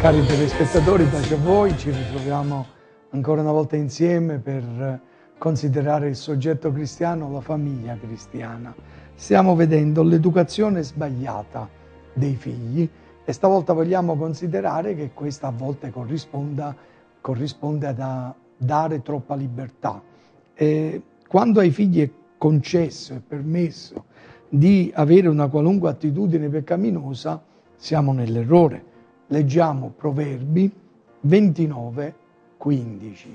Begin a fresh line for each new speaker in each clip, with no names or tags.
Cari telespettatori, pace a voi, ci ritroviamo ancora una volta insieme per considerare il soggetto cristiano, la famiglia cristiana. Stiamo vedendo l'educazione sbagliata dei figli e stavolta vogliamo considerare che questa a volte corrisponde a dare troppa libertà. Quando ai figli è concesso e permesso di avere una qualunque attitudine peccaminosa, siamo nell'errore. Leggiamo Proverbi 29:15.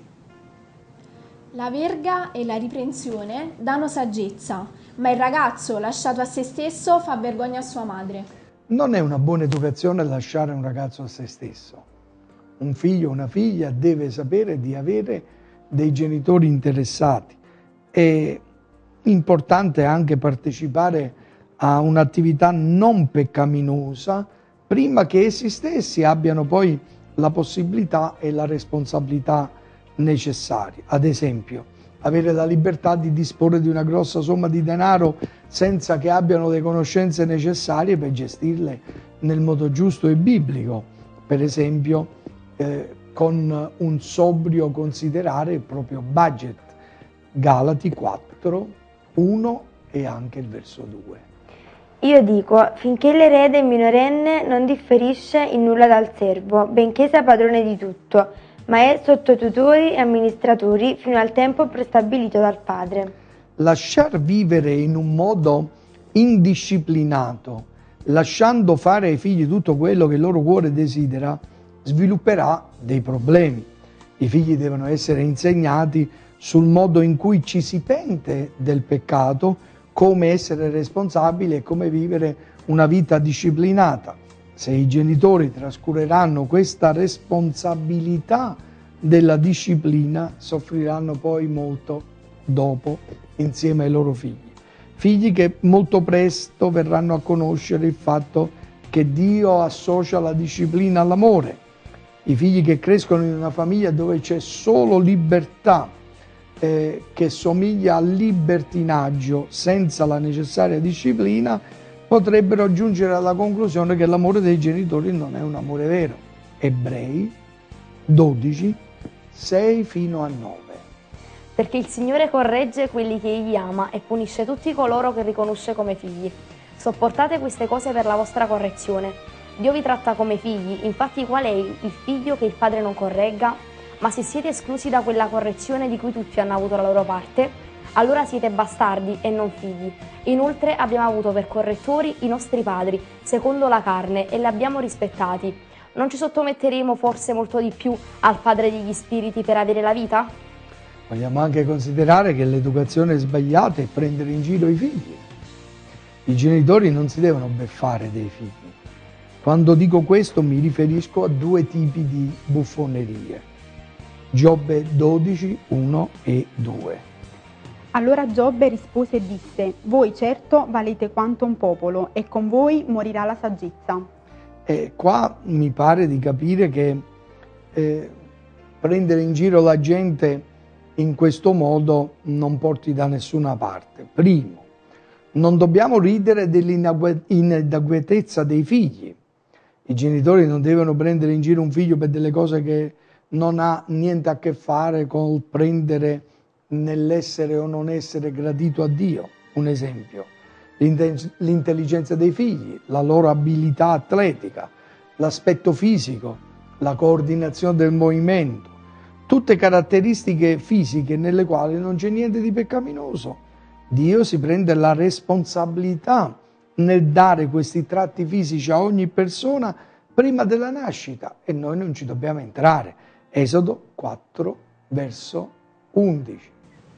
La verga e la riprensione danno saggezza, ma il ragazzo lasciato a se stesso fa vergogna a sua madre.
Non è una buona educazione lasciare un ragazzo a se stesso. Un figlio o una figlia deve sapere di avere dei genitori interessati. È importante anche partecipare a un'attività non peccaminosa prima che essi stessi abbiano poi la possibilità e la responsabilità necessarie. Ad esempio, avere la libertà di disporre di una grossa somma di denaro senza che abbiano le conoscenze necessarie per gestirle nel modo giusto e biblico. Per esempio, con un sobrio considerare il proprio budget. Galati 4, 1 e anche il verso 2.
Io dico, finché l'erede minorenne non differisce in nulla dal servo, benché sia padrone di tutto, ma è sotto tutori e amministratori fino al tempo prestabilito dal padre.
Lasciar vivere in un modo indisciplinato, lasciando fare ai figli tutto quello che il loro cuore desidera, svilupperà dei problemi. I figli devono essere insegnati sul modo in cui ci si pente del peccato, come essere responsabili e come vivere una vita disciplinata. Se i genitori trascureranno questa responsabilità della disciplina, soffriranno poi molto dopo insieme ai loro figli. Figli che molto presto verranno a conoscere il fatto che Dio associa la disciplina all'amore. I figli che crescono in una famiglia dove c'è solo libertà, che somiglia al libertinaggio senza la necessaria disciplina, potrebbero giungere alla conclusione che l'amore dei genitori non è un amore vero. Ebrei 12, 6 fino a 9.
Perché il Signore corregge quelli che Egli ama e punisce tutti coloro che riconosce come figli. Sopportate queste cose per la vostra correzione. Dio vi tratta come figli, infatti qual è il figlio che il padre non corregga? Ma se siete esclusi da quella correzione di cui tutti hanno avuto la loro parte, allora siete bastardi e non figli. Inoltre abbiamo avuto per correttori i nostri padri, secondo la carne, e li abbiamo rispettati. Non ci sottometteremo forse molto di più al Padre degli Spiriti per avere la vita?
Vogliamo anche considerare che l'educazione sbagliata è prendere in giro i figli. I genitori non si devono beffare dei figli. Quando dico questo mi riferisco a due tipi di buffonerie. Giobbe 12, 1 e 2.
Allora Giobbe rispose e disse: voi certo valete quanto un popolo, e con voi morirà la saggezza.
E qua mi pare di capire che prendere in giro la gente in questo modo non porti da nessuna parte. Primo, non dobbiamo ridere dell'inadeguatezza dei figli. I genitori non devono prendere in giro un figlio per delle cose che non ha niente a che fare col prendere nell'essere o non essere gradito a Dio. Un esempio, l'intelligenza dei figli, la loro abilità atletica, l'aspetto fisico, la coordinazione del movimento, tutte caratteristiche fisiche nelle quali non c'è niente di peccaminoso. Dio si prende la responsabilità nel dare questi tratti fisici a ogni persona prima della nascita e noi non ci dobbiamo entrare. Esodo 4, verso 11.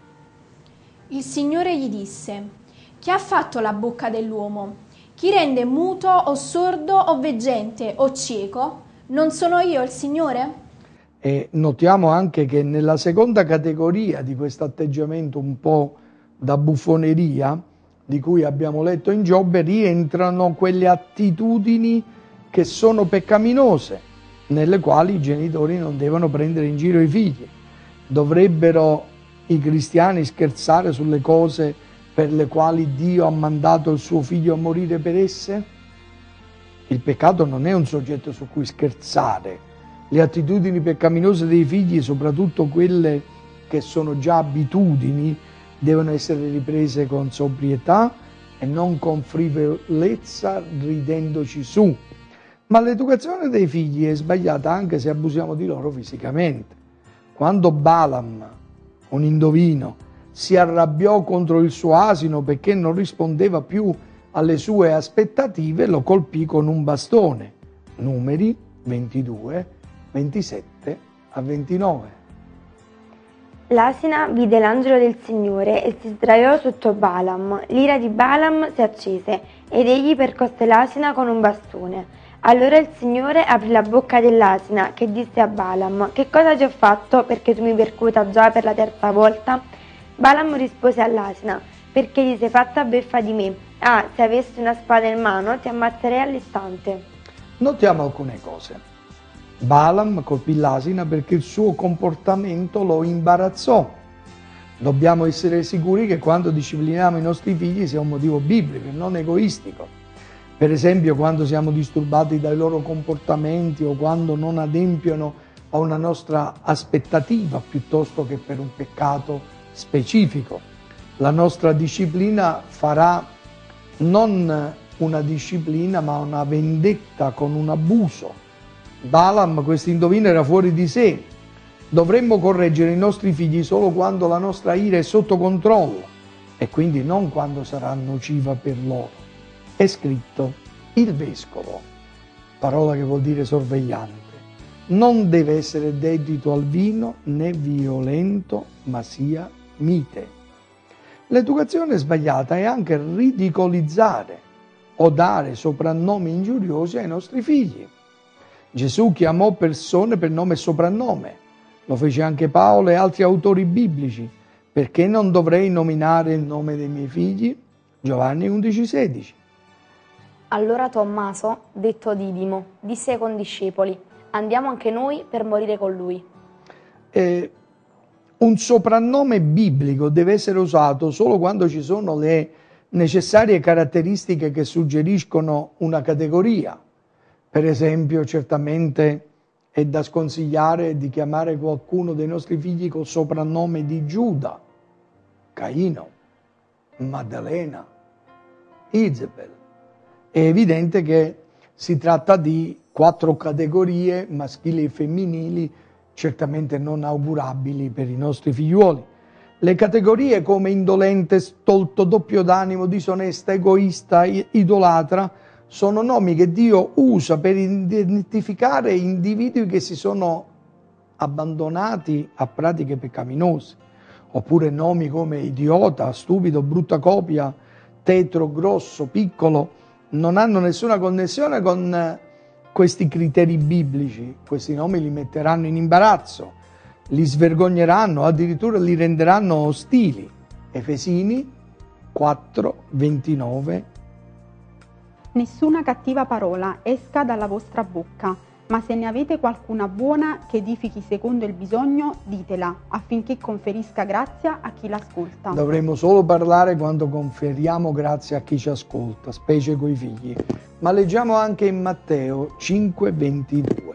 Il Signore gli disse: chi ha fatto la bocca dell'uomo? Chi rende muto o sordo o veggente o cieco? Non sono io il Signore?
E notiamo anche che nella seconda categoria di questo atteggiamento un po' da buffoneria, di cui abbiamo letto in Giobbe, rientrano quelle attitudini che sono peccaminose, nelle quali i genitori non devono prendere in giro i figli. Dovrebbero i cristiani scherzare sulle cose per le quali Dio ha mandato il suo figlio a morire per esse? Il peccato non è un soggetto su cui scherzare. Le attitudini peccaminose dei figli, soprattutto quelle che sono già abitudini, devono essere riprese con sobrietà e non con frivolezza ridendoci su. Ma l'educazione dei figli è sbagliata anche se abusiamo di loro fisicamente. Quando Balaam, un indovino, si arrabbiò contro il suo asino perché non rispondeva più alle sue aspettative, lo colpì con un bastone. Numeri 22, 27 a 29.
L'asina vide l'angelo del Signore e si sdraiò sotto Balaam. L'ira di Balaam si accese ed egli percosse l'asina con un bastone. Allora il Signore aprì la bocca dell'asina che disse a Balaam: «Che cosa ti ho fatto perché tu mi percuota già per la terza volta?» Balaam rispose all'asina: «Perché ti sei fatta beffa di me. Ah, se avessi una spada in mano ti ammazzerei all'istante».
Notiamo alcune cose. Balaam colpì l'asina perché il suo comportamento lo imbarazzò. Dobbiamo essere sicuri che quando discipliniamo i nostri figli sia un motivo biblico e non egoistico. Per esempio, quando siamo disturbati dai loro comportamenti o quando non adempiono a una nostra aspettativa piuttosto che per un peccato specifico. La nostra disciplina farà non una disciplina ma una vendetta con un abuso. Balaam, questo indovino, era fuori di sé. Dovremmo correggere i nostri figli solo quando la nostra ira è sotto controllo e quindi non quando sarà nociva per loro. È scritto: il vescovo, parola che vuol dire sorvegliante, non deve essere dedito al vino né violento, ma sia mite. L'educazione sbagliata è anche ridicolizzare o dare soprannomi ingiuriosi ai nostri figli. Gesù chiamò persone per nome e soprannome, lo fece anche Paolo e altri autori biblici. Perché non dovrei nominare il nome dei miei figli? Giovanni 11,16.
Allora Tommaso, detto Didimo, disse ai condiscepoli: «Andiamo anche noi per morire con lui».
Un soprannome biblico deve essere usato solo quando ci sono le necessarie caratteristiche che suggeriscono una categoria. Per esempio, certamente è da sconsigliare di chiamare qualcuno dei nostri figli col soprannome di Giuda, Caino, Maddalena, Isabel. È evidente che si tratta di 4 categorie maschili e femminili certamente non augurabili per i nostri figliuoli. Le categorie come indolente, stolto, doppio d'animo, disonesta, egoista, idolatra sono nomi che Dio usa per identificare individui che si sono abbandonati a pratiche peccaminose, oppure nomi come idiota, stupido, brutta copia, tetro, grosso, piccolo, non hanno nessuna connessione con questi criteri biblici. Questi nomi li metteranno in imbarazzo, li svergogneranno, addirittura li renderanno ostili. Efesini 4:29.
Nessuna cattiva parola esca dalla vostra bocca, ma se ne avete qualcuna buona che edifichi secondo il bisogno, ditela, affinché conferisca grazia a chi l'ascolta.
Dovremmo solo parlare quando conferiamo grazia a chi ci ascolta, specie coi figli. Ma leggiamo anche in Matteo 5:22.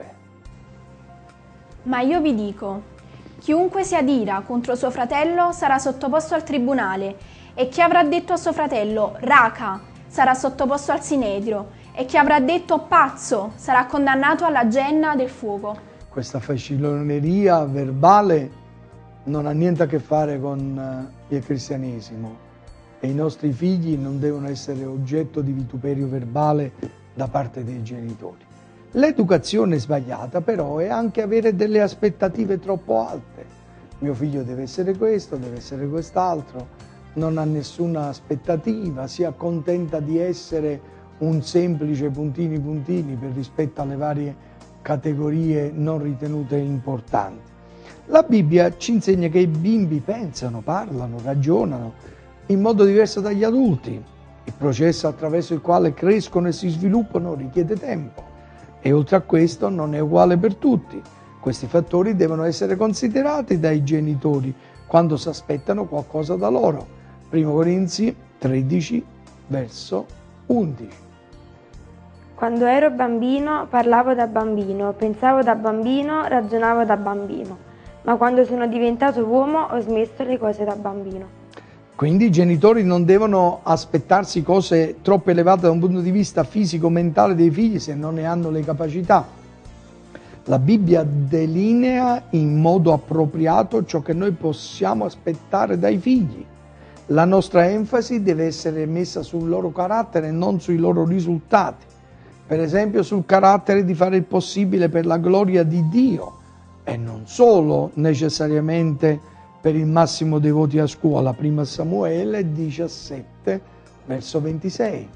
Ma io vi dico, chiunque si adira contro suo fratello sarà sottoposto al tribunale, e chi avrà detto a suo fratello raca sarà sottoposto al sinedrio, e chi avrà detto pazzo sarà condannato alla genna del fuoco.
Questa faciloneria verbale non ha niente a che fare con il cristianesimo e i nostri figli non devono essere oggetto di vituperio verbale da parte dei genitori. L'educazione sbagliata però è anche avere delle aspettative troppo alte. Mio figlio deve essere questo, deve essere quest'altro, non ha nessuna aspettativa, si accontenta di essere un semplice puntini per rispetto alle varie categorie non ritenute importanti. La Bibbia ci insegna che i bimbi pensano, parlano, ragionano in modo diverso dagli adulti. Il processo attraverso il quale crescono e si sviluppano richiede tempo e oltre a questo non è uguale per tutti. Questi fattori devono essere considerati dai genitori quando si aspettano qualcosa da loro. 1 Corinzi 13, verso 11.
Quando ero bambino parlavo da bambino, pensavo da bambino, ragionavo da bambino, ma quando sono diventato uomo ho smesso le cose da bambino.
Quindi i genitori non devono aspettarsi cose troppo elevate da un punto di vista fisico-mentale dei figli se non ne hanno le capacità. La Bibbia delinea in modo appropriato ciò che noi possiamo aspettare dai figli. La nostra enfasi deve essere messa sul loro carattere e non sui loro risultati. Per esempio sul carattere di fare il possibile per la gloria di Dio e non solo necessariamente per il massimo dei voti a scuola. Prima Samuele 17, verso 26.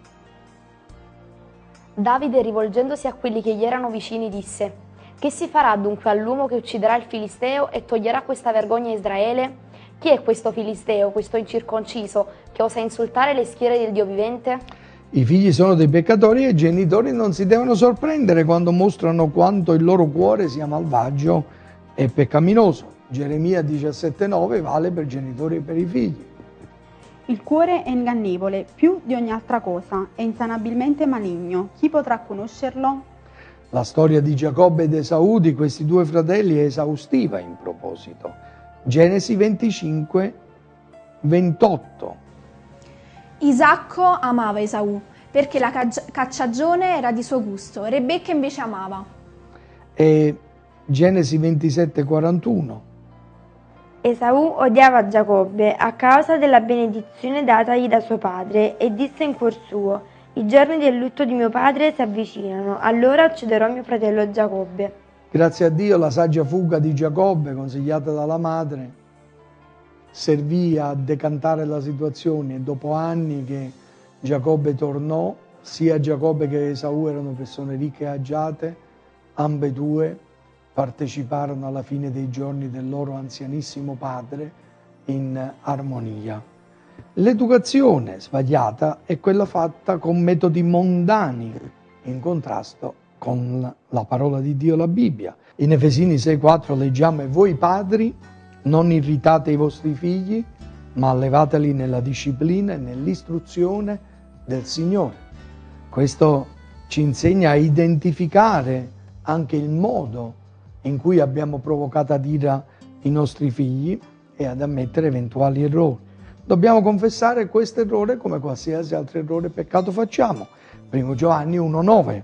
Davide, rivolgendosi a quelli che gli erano vicini, disse: «Che si farà dunque all'uomo che ucciderà il Filisteo e toglierà questa vergogna a Israele? Chi è questo Filisteo, questo incirconciso, che osa insultare le schiere del Dio vivente?»
I figli sono dei peccatori e i genitori non si devono sorprendere quando mostrano quanto il loro cuore sia malvagio e peccaminoso. Geremia 17,9 vale per genitori e per i figli.
Il cuore è ingannevole più di ogni altra cosa, è insanabilmente maligno. Chi potrà conoscerlo?
La storia di Giacobbe ed Esaù, di questi due fratelli, è esaustiva in proposito. Genesi 25, 28.
Isacco amava Esaù perché la cacciagione era di suo gusto, Rebecca invece amava.
E Genesi 27, 41.
Esaù odiava Giacobbe a causa della benedizione datagli da suo padre e disse in cuor suo: «I giorni del lutto di mio padre si avvicinano, allora ucciderò mio fratello Giacobbe».
Grazie a Dio la saggia fuga di Giacobbe, consigliata dalla madre, servì a decantare la situazione e dopo anni che Giacobbe tornò, sia Giacobbe che Esaù erano persone ricche e agiate, ambedue parteciparono alla fine dei giorni del loro anzianissimo padre in armonia. L'educazione sbagliata è quella fatta con metodi mondani, in contrasto con la parola di Dio, la Bibbia. In Efesini 6,4 leggiamo: «E voi padri non irritate i vostri figli, ma allevateli nella disciplina e nell'istruzione del Signore». Questo ci insegna a identificare anche il modo in cui abbiamo provocato ad ira i nostri figli e ad ammettere eventuali errori. Dobbiamo confessare questo errore come qualsiasi altro errore e peccato facciamo. 1 Giovanni 1,9.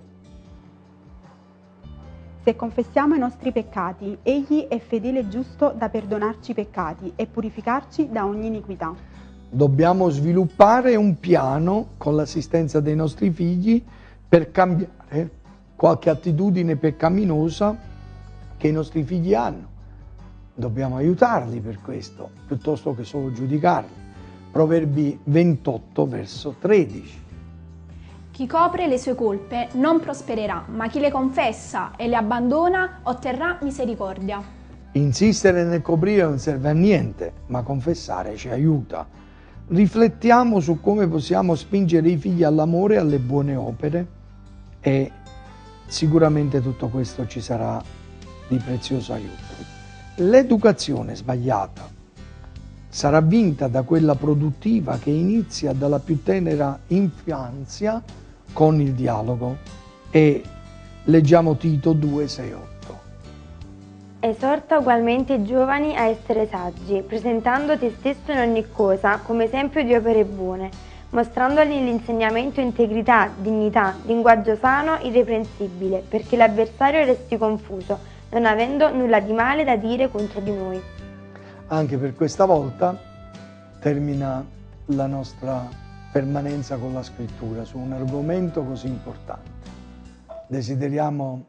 Se confessiamo i nostri peccati, Egli è fedele e giusto da perdonarci i peccati e purificarci da ogni iniquità.
Dobbiamo sviluppare un piano con l'assistenza dei nostri figli per cambiare qualche attitudine peccaminosa che i nostri figli hanno. Dobbiamo aiutarli per questo, piuttosto che solo giudicarli. Proverbi 28, verso 13.
Chi copre le sue colpe non prospererà, ma chi le confessa e le abbandona otterrà misericordia.
Insistere nel coprire non serve a niente, ma confessare ci aiuta. Riflettiamo su come possiamo spingere i figli all'amore e alle buone opere e sicuramente tutto questo ci sarà di prezioso aiuto. L'educazione sbagliata sarà vinta da quella produttiva che inizia dalla più tenera infanzia con il dialogo. E leggiamo Tito 2, 6, 8.
Esorta ugualmente i giovani a essere saggi, presentando te stesso in ogni cosa come esempio di opere buone, mostrandoli nell'insegnamento integrità, dignità, linguaggio sano, irreprensibile, perché l'avversario resti confuso, non avendo nulla di male da dire contro di noi.
Anche per questa volta termina la nostra permanenza con la scrittura su un argomento così importante. Desideriamo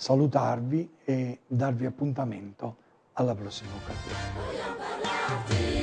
salutarvi e darvi appuntamento alla prossima occasione.